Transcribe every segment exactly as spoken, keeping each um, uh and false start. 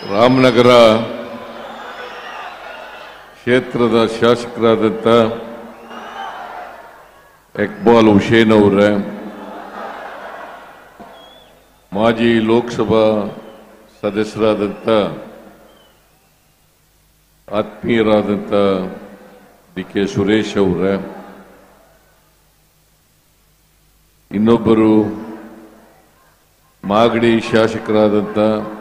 ರಾಮನಗರ ಕ್ಷೇತ್ರದ ಶಾಸಕರಾದಂಥ ಇಕ್ಬಾಲ್ ಹುಸೇನ್ ಅವರೇ, ಮಾಜಿ ಲೋಕಸಭಾ ಸದಸ್ಯರಾದಂಥ ಆತ್ಮೀಯರಾದಂಥ ಡಿ ಕೆ ಸುರೇಶ್ ಅವರೇ, ಇನ್ನೊಬ್ಬರು ಮಾಗಡಿ ಶಾಸಕರಾದಂಥ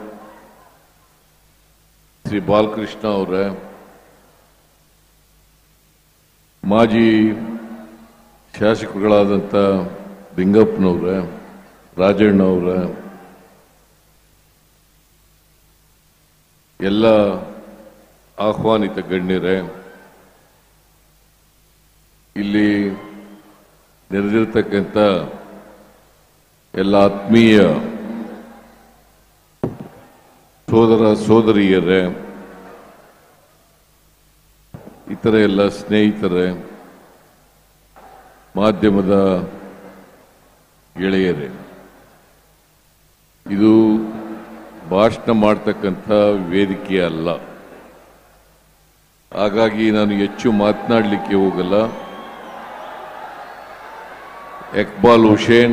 ಶ್ರೀ ಬಾಲಕೃಷ್ಣ ಅವರೇ, ಮಾಜಿ ಶಾಸಕರುಗಳಾದಂಥ ಲಿಂಗಪ್ಪನವರೇ, ರಾಜಣ್ಣ ಅವರೇ, ಎಲ್ಲ ಆಹ್ವಾನಿತ ಗಣ್ಯರೇ, ಇಲ್ಲಿ ನೆರೆದಿರ್ತಕ್ಕಂಥ ಎಲ್ಲ ಆತ್ಮೀಯ ಸೋದರ ಸೋದರಿಯರೇ, ಇತರ ಎಲ್ಲ ಸ್ನೇಹಿತರೇ, ಮಾಧ್ಯಮದ ಗೆಳೆಯರೇ, ಇದು ಭಾಷಣ ಮಾಡ್ತಕ್ಕಂಥ ವೇದಿಕೆ ಅಲ್ಲ. ಹಾಗಾಗಿ ನಾನು ಹೆಚ್ಚು ಮಾತನಾಡಲಿಕ್ಕೆ ಹೋಗಲ್ಲ. ಇಕ್ಬಾಲ್ ಹುಸೇನ್,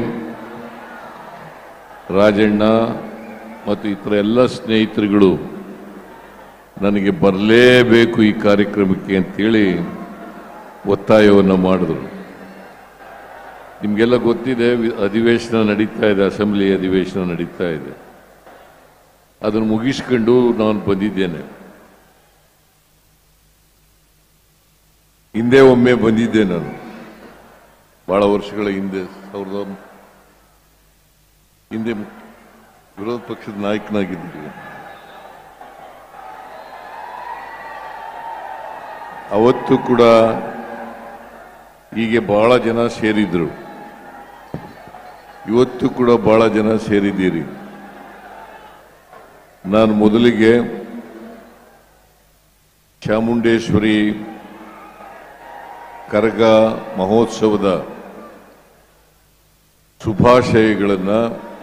ರಾಜಣ್ಣ ಮತ್ತು ಇತರ ಎಲ್ಲ ಸ್ನೇಹಿತರುಗಳು ನನಗೆ ಬರಲೇಬೇಕು ಈ ಕಾರ್ಯಕ್ರಮಕ್ಕೆ ಅಂತೇಳಿ ಒತ್ತಾಯವನ್ನು ಮಾಡಿದ್ರು. ನಿಮಗೆಲ್ಲ ಗೊತ್ತಿದೆ, ಅಧಿವೇಶನ ನಡೀತಾ ಇದೆ, ಅಸೆಂಬ್ಲಿ ಅಧಿವೇಶನ ನಡೀತಾ ಇದೆ. ಅದನ್ನು ಮುಗಿಸ್ಕೊಂಡು ನಾನು ಬಂದಿದ್ದೇನೆ. ಹಿಂದೆ ಒಮ್ಮೆ ಬಂದಿದ್ದೆ ನಾನು, ಬಹಳ ವರ್ಷಗಳ ಹಿಂದೆ, ಸಾವಿರದ ಹಿಂದೆ ವಿರೋಧ ಪಕ್ಷದ ನಾಯಕನಾಗಿದ್ದರು. ಅವತ್ತು ಕೂಡ ಹೀಗೆ ಬಹಳ ಜನ ಸೇರಿದ್ರು. ಇವತ್ತು ಕೂಡ ಬಹಳ ಜನ ಸೇರಿದ್ದೀರಿ. ನಾನು ಮೊದಲಿಗೆ ಚಾಮುಂಡೇಶ್ವರಿ ಕರಗ ಮಹೋತ್ಸವದ ಶುಭಾಶಯಗಳನ್ನು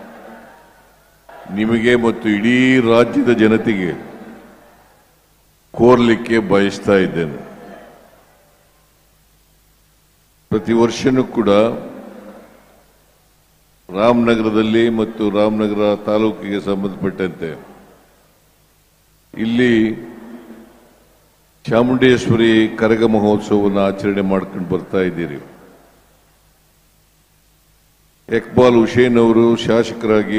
ನಿಮಗೆ ಮತ್ತು ಇಡೀ ರಾಜ್ಯದ ಜನತೆಗೆ ಕೋರಲಿಕ್ಕೆ ಬಯಸ್ತಾ ಇದ್ದೇನೆ. ಪ್ರತಿ ವರ್ಷನೂ ಕೂಡ ರಾಮನಗರದಲ್ಲಿ ಮತ್ತು ರಾಮನಗರ ತಾಲೂಕಿಗೆ ಸಂಬಂಧಪಟ್ಟಂತೆ ಇಲ್ಲಿ ಚಾಮುಂಡೇಶ್ವರಿ ಕರಗ ಮಹೋತ್ಸವವನ್ನು ಆಚರಣೆ ಮಾಡ್ಕೊಂಡು ಬರ್ತಾ ಇದ್ದೀರಿ. ಇಕ್ಬಾಲ್ ಹುಸೇನ್ ಅವರು ಶಾಸಕರಾಗಿ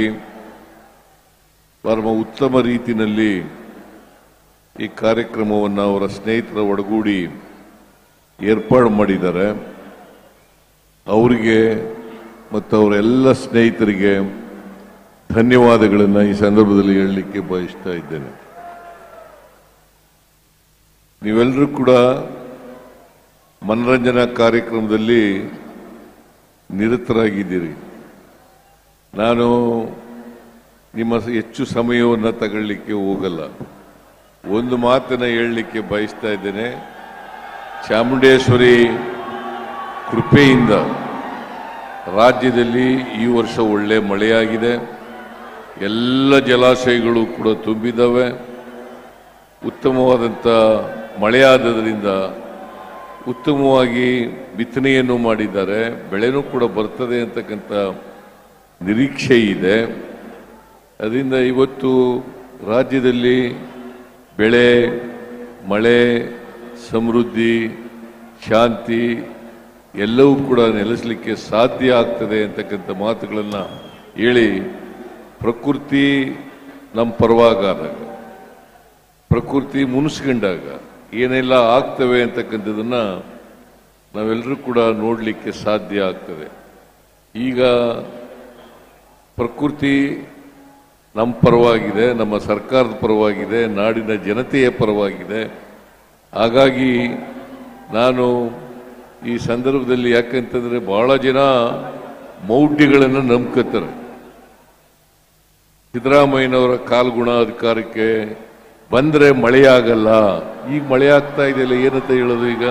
ಪರಮ ಉತ್ತಮ ರೀತಿಯಲ್ಲಿ ಈ ಕಾರ್ಯಕ್ರಮವನ್ನು ಅವರ ಸ್ನೇಹಿತರ ಒಡಗೂಡಿ ಏರ್ಪಾಡು ಮಾಡಿದ್ದಾರೆ. ಅವರಿಗೆ ಮತ್ತು ಅವರೆಲ್ಲ ಸ್ನೇಹಿತರಿಗೆ ಧನ್ಯವಾದಗಳನ್ನು ಈ ಸಂದರ್ಭದಲ್ಲಿ ಹೇಳಲಿಕ್ಕೆ ಬಯಸ್ತಾ ಇದ್ದೇನೆ. ನೀವೆಲ್ಲರೂ ಕೂಡ ಮನರಂಜನಾ ಕಾರ್ಯಕ್ರಮದಲ್ಲಿ ನಿರತರಾಗಿದ್ದೀರಿ. ನಾನು ನಿಮ್ಮ ಹೆಚ್ಚು ಸಮಯವನ್ನು ತಗೊಳ್ಳಿಕ್ಕೆ ಹೋಗಲ್ಲ. ಒಂದು ಮಾತನ್ನು ಹೇಳಲಿಕ್ಕೆ ಬಯಸ್ತಾ ಇದ್ದೇನೆ. ಚಾಮುಂಡೇಶ್ವರಿ ಕೃಪೆಯಿಂದ ರಾಜ್ಯದಲ್ಲಿ ಈ ವರ್ಷ ಒಳ್ಳೆ ಮಳೆಯಾಗಿದೆ. ಎಲ್ಲ ಜಲಾಶಯಗಳು ಕೂಡ ತುಂಬಿದ್ದಾವೆ. ಉತ್ತಮವಾದಂಥ ಮಳೆಯಾದ್ದರಿಂದ ಉತ್ತಮವಾಗಿ ಬಿತ್ತನೆಯನ್ನು ಮಾಡಿದ್ದಾರೆ. ಬೆಳೆನೂ ಕೂಡ ಬರ್ತದೆ ಅಂತಕ್ಕಂಥ ನಿರೀಕ್ಷೆ ಇದೆ. ಅದರಿಂದ ಇವತ್ತು ರಾಜ್ಯದಲ್ಲಿ ಬೆಳೆ, ಮಳೆ, ಸಮೃದ್ಧಿ, ಶಾಂತಿ ಎಲ್ಲವೂ ಕೂಡ ನೆಲೆಸಲಿಕ್ಕೆ ಸಾಧ್ಯ ಆಗ್ತದೆ ಅಂತಕ್ಕಂಥ ಮಾತುಗಳನ್ನು ಹೇಳಿ, ಪ್ರಕೃತಿ ನಮ್ಮ ಪರವಾಗಾದಾಗ, ಪ್ರಕೃತಿ ಮುನಿಸ್ಕೊಂಡಾಗ ಏನೆಲ್ಲ ಆಗ್ತವೆ ಅಂತಕ್ಕಂಥದ್ದನ್ನು ನಾವೆಲ್ಲರೂ ಕೂಡ ನೋಡಲಿಕ್ಕೆ ಸಾಧ್ಯ ಆಗ್ತದೆ. ಈಗ ಪ್ರಕೃತಿ ನಮ್ಮ ಪರವಾಗಿದೆ, ನಮ್ಮ ಸರ್ಕಾರದ ಪರವಾಗಿದೆ, ನಾಡಿನ ಜನತೆಯ ಪರವಾಗಿದೆ. ಹಾಗಾಗಿ ನಾನು ಈ ಸಂದರ್ಭದಲ್ಲಿ, ಯಾಕಂತಂದರೆ ಬಹಳ ಜನ ಮೌಢ್ಯಗಳನ್ನು ನಂಬ್ಕೋತಾರೆ. ಸಿದ್ದರಾಮಯ್ಯನವರ ಕಾಲ್ಗುಣ ಅಧಿಕಾರಕ್ಕೆ ಬಂದರೆ ಮಳೆಯಾಗಲ್ಲ. ಈಗ ಮಳೆ ಆಗ್ತಾ ಇದೆಯಲ್ಲ, ಏನಂತ ಹೇಳೋದು? ಈಗ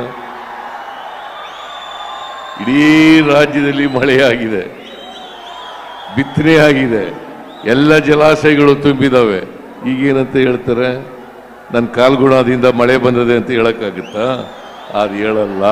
ಇಡೀ ರಾಜ್ಯದಲ್ಲಿ ಮಳೆಯಾಗಿದೆ, ಬಿತ್ತನೆ ಆಗಿದೆ, ಎಲ್ಲ ಜಲಾಶಯಗಳು ತುಂಬಿದಾವೆ. ಈಗೇನಂತ ಹೇಳ್ತಾರೆ, ನನ್ನ ಕಾಲ್ಗುಣದಿಂದ ಮಳೆ ಬಂದದೆ ಅಂತ ಹೇಳಕ್ಕಾಗುತ್ತಾ? ಅದು ಹೇಳಲ್ಲ.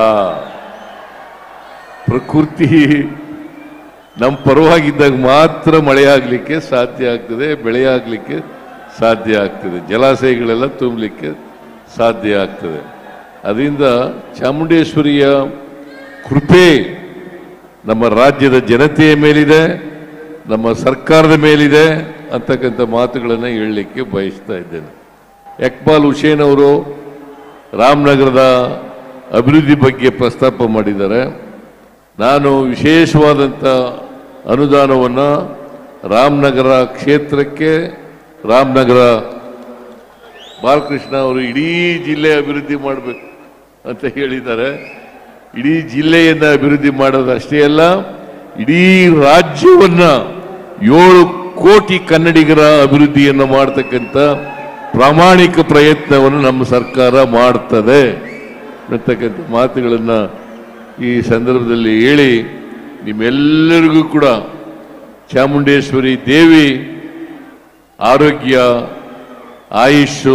ಪ್ರಕೃತಿ ನಮ್ಮ ಪರವಾಗಿದ್ದಾಗ ಮಾತ್ರ ಮಳೆ ಆಗಲಿಕ್ಕೆ ಸಾಧ್ಯ ಆಗ್ತದೆ, ಬೆಳೆ ಆಗಲಿಕ್ಕೆ ಸಾಧ್ಯ ಆಗ್ತದೆ, ಜಲಾಶಯಗಳೆಲ್ಲ ತುಂಬಲಿಕ್ಕೆ ಸಾಧ್ಯ ಆಗ್ತದೆ. ಅದರಿಂದ ಚಾಮುಂಡೇಶ್ವರಿಯ ಕೃಪೆ ನಮ್ಮ ರಾಜ್ಯದ ಜನತೆಯ ಮೇಲಿದೆ, ನಮ್ಮ ಸರ್ಕಾರದ ಮೇಲಿದೆ ಅಂತಕ್ಕಂಥ ಮಾತುಗಳನ್ನು ಹೇಳಲಿಕ್ಕೆ ಬಯಸ್ತಾ ಇದ್ದೇನೆ. ಇಕ್ಬಾಲ್ ಹುಸೇನ್ ಅವರು ರಾಮನಗರದ ಅಭಿವೃದ್ಧಿ ಬಗ್ಗೆ ಪ್ರಸ್ತಾಪ ಮಾಡಿದ್ದಾರೆ. ನಾನು ವಿಶೇಷವಾದಂಥ ಅನುದಾನವನ್ನು ರಾಮನಗರ ಕ್ಷೇತ್ರಕ್ಕೆ, ರಾಮನಗರ ಬಾಲಕೃಷ್ಣ ಅವರು ಇಡೀ ಜಿಲ್ಲೆ ಅಭಿವೃದ್ಧಿ ಮಾಡಬೇಕು ಅಂತ ಹೇಳಿದ್ದಾರೆ. ಇಡೀ ಜಿಲ್ಲೆಯನ್ನು ಅಭಿವೃದ್ಧಿ ಮಾಡೋದು ಅಷ್ಟೇ ಅಲ್ಲ, ಇಡೀ ರಾಜ್ಯವನ್ನ ಏಳು ಕೋಟಿ ಕನ್ನಡಿಗರ ಅಭಿವೃದ್ಧಿಯನ್ನು ಮಾಡತಕ್ಕಂಥ ಪ್ರಾಮಾಣಿಕ ಪ್ರಯತ್ನವನ್ನು ನಮ್ಮ ಸರ್ಕಾರ ಮಾಡ್ತದೆ ಅಂತಕ್ಕಂಥ ಮಾತುಗಳನ್ನು ಈ ಸಂದರ್ಭದಲ್ಲಿ ಹೇಳಿ, ನಿಮ್ಮೆಲ್ಲರಿಗೂ ಕೂಡ ಚಾಮುಂಡೇಶ್ವರಿ ದೇವಿ ಆರೋಗ್ಯ, ಆಯುಷು,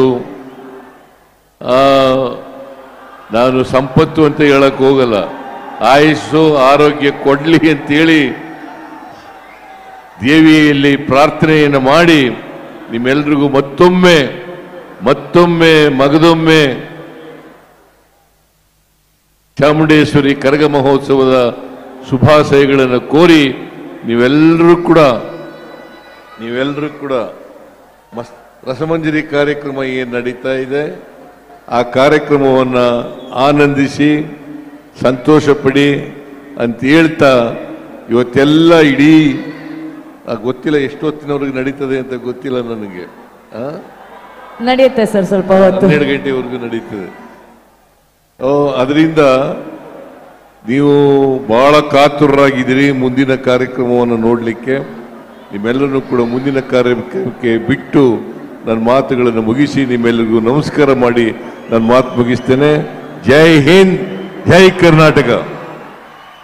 ನಾನು ಸಂಪತ್ತು ಅಂತ ಹೇಳಕ್ ಹೋಗಲ್ಲ, ಆಯುಷು ಆರೋಗ್ಯ ಕೊಡ್ಲಿ ಅಂತೇಳಿ ದೇವಿಯಲ್ಲಿ ಪ್ರಾರ್ಥನೆಯನ್ನು ಮಾಡಿ ನಿಮ್ಮೆಲ್ರಿಗೂ ಮತ್ತೊಮ್ಮೆ ಮತ್ತೊಮ್ಮೆ ಮಗದೊಮ್ಮೆ ಚಾಮುಂಡೇಶ್ವರಿ ಕರಗ ಮಹೋತ್ಸವದ ಶುಭಾಶಯಗಳನ್ನು ಕೋರಿ ನೀವೆಲ್ಲರೂ ಕೂಡ ನೀವೆಲ್ಲರೂ ಕೂಡ ಮಸ್ ರಸಮಂಜರಿ ಕಾರ್ಯಕ್ರಮ ಏನು ನಡೀತಾ ಇದೆ ಆ ಕಾರ್ಯಕ್ರಮವನ್ನು ಆನಂದಿಸಿ ಸಂತೋಷ ಪಡಿ ಅಂತ ಹೇಳ್ತಾ, ಇವತ್ತೆಲ್ಲ ಇಡೀ ಗೊತ್ತಿಲ್ಲ ಎಷ್ಟು ಹೊತ್ತಿನವ್ರಿಗೆ ನಡೀತದೆ ಅಂತ ಗೊತ್ತಿಲ್ಲ ನನಗೆ. ನಡೆಯುತ್ತೆ ಸರ್, ಸ್ವಲ್ಪ ಹೊತ್ತು ಹನ್ನೆರಡು ಗಂಟೆವರೆಗೂ ನಡೀತದೆ. ಅದರಿಂದ ನೀವು ಬಹಳ ಕಾತುರರಾಗಿದ್ದೀರಿ ಮುಂದಿನ ಕಾರ್ಯಕ್ರಮವನ್ನು ನೋಡಲಿಕ್ಕೆ. ನಿಮ್ಮೆಲ್ಲರನ್ನು ಕೂಡ ಮುಂದಿನ ಕಾರ್ಯಕ್ರಮಕ್ಕೆ ಬಿಟ್ಟು ನನ್ನ ಮಾತುಗಳನ್ನು ಮುಗಿಸಿ ನಿಮ್ಮೆಲ್ಲರಿಗೂ ನಮಸ್ಕಾರ ಮಾಡಿ ನನ್ನ ಮಾತು ಮುಗಿಸ್ತೇನೆ. ಜೈ ಹಿಂದ್, ಜೈ ಕರ್ನಾಟಕ.